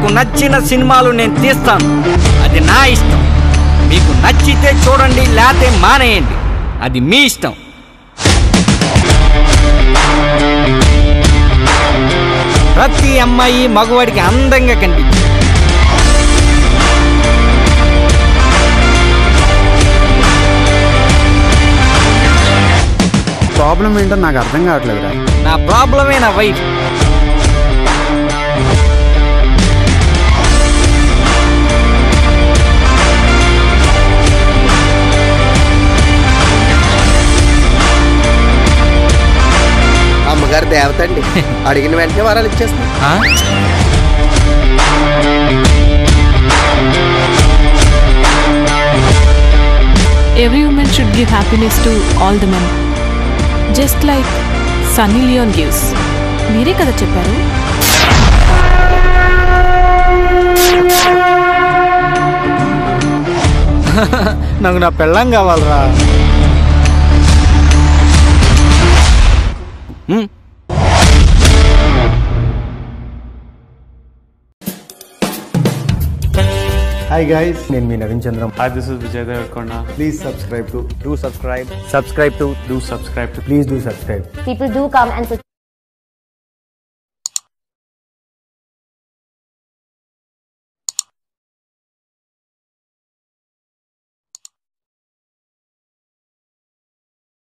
నచ్చిన సినిమాలు నేను తీస్తాను, అది నా ఇష్టం. మీకు నచ్చితే చూడండి, లేతే మానేయండి, అది మీ ఇష్టం. ప్రతి అమ్మాయి మగవాడికి అందంగా కనిపించింది. ప్రాబ్లం ఏంటో నాకు అర్థం కావట్లేదురా. నా ప్రాబ్లమే నా వైఫ్. అమ్మగారు దేవత అండి, అడిగిన వెంటనే వరాలు ఇచ్చేస్తుంది. Every woman should give happiness to all the men, just like Sunny Leon gives. మీరే కదా చెప్పారు. నాకు నా పెళ్ళం కావాలరా. Hi guys, నేను మీ Naveen Chandram. Hi, this is Vijay Devarkonda. Please subscribe to Do subscribe. Do subscribe to. please do subscribe. People do come and